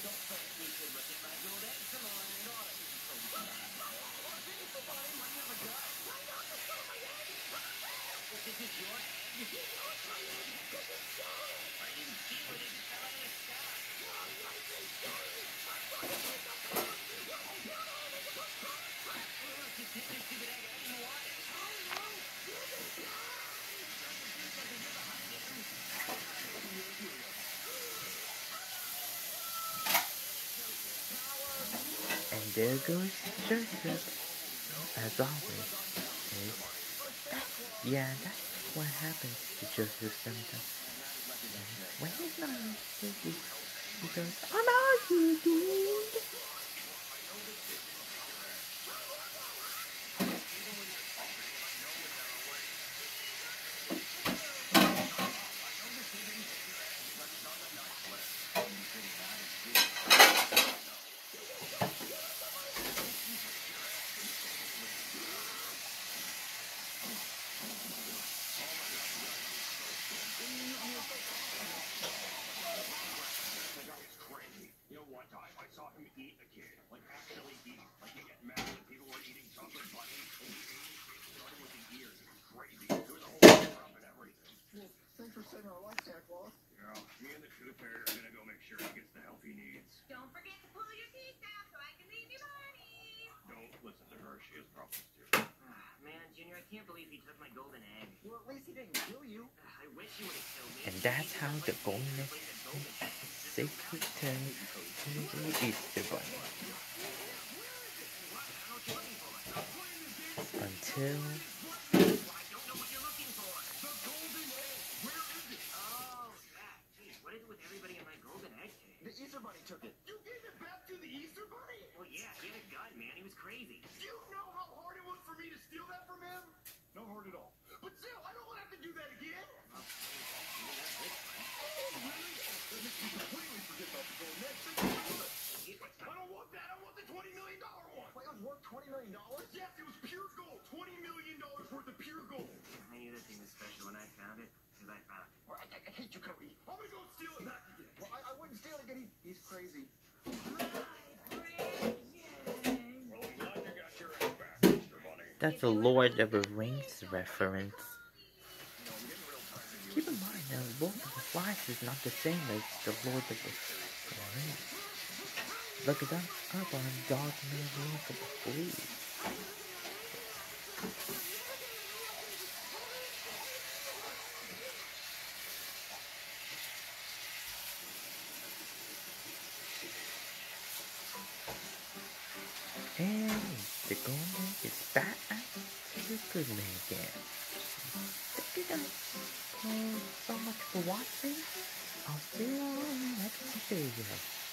And there goes Joseph, as always. That's what happens to Joseph sometimes. When he's not busy, he goes, "I'm out here, dude." And that's how the golden egg safely turned to the Easter Bunny. Until... What is it with everybody in my golden egg cave? The Easter Bunny took it. You gave it back to the Easter Bunny? Well, yeah, he had a gun, man. He was crazy. Do you know how hard it was for me to steal that from him? No hard at all. But still, I don't want to have to do that again. Oh, really? That makes me completely forget about the golden egg. I don't want that. I want the $20 million one. Wait, it was worth $20 million? Yes, it was pure gold. $20 million worth of pure gold. I knew that thing was special when I found it. Because I found it. Well, I hate you, Cody. I'm going to go steal it back again. Well, I wouldn't steal it again. He's crazy. That's a Lord of the Rings reference. Keep in mind that Lord of the Flies is not the same as the Lord of the Rings. Look it up on Dogman Lord of the Fleas. And the golden is back to the good man again. Thank you guys so much for watching. I'll see you all in the next video.